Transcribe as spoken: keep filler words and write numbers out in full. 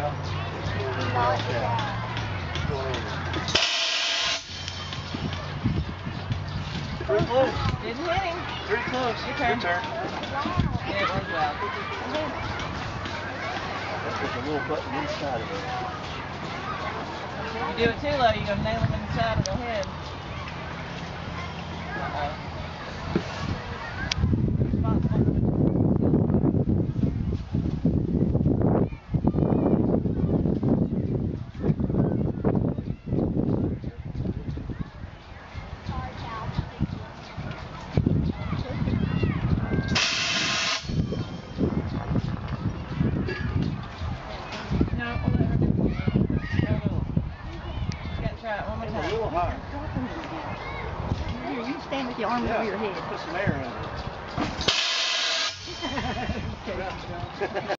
Not bad. Pretty close. Didn't hit him. Pretty close. Your turn. Your turn. Yeah, it was well. There's a little button inside of it. You do it too low, you're going to nail him in the side of the head. Uh-oh. No, I'll let her do it. You got to try it one more time. A little higher. Here, you stand with your arms Yeah. over your head. Put some air under it.